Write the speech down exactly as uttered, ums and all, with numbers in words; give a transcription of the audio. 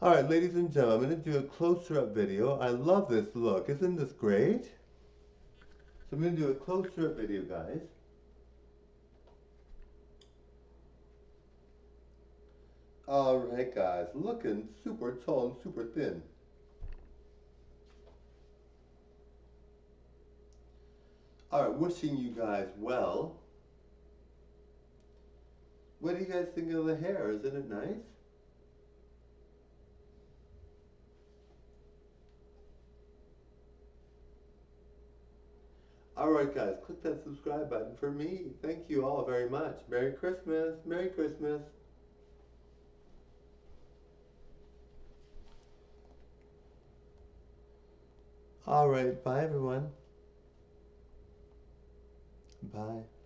Alright, ladies and gentlemen, I'm going to do a closer up video. I love this look. Isn't this great? So I'm going to do a closer up video, guys. Alright, guys. Looking super tall and super thin. Alright, wishing you guys well. What do you guys think of the hair? Isn't it nice? Alright guys, click that subscribe button for me. Thank you all very much. Merry Christmas. Merry Christmas. Alright, bye everyone. Bye.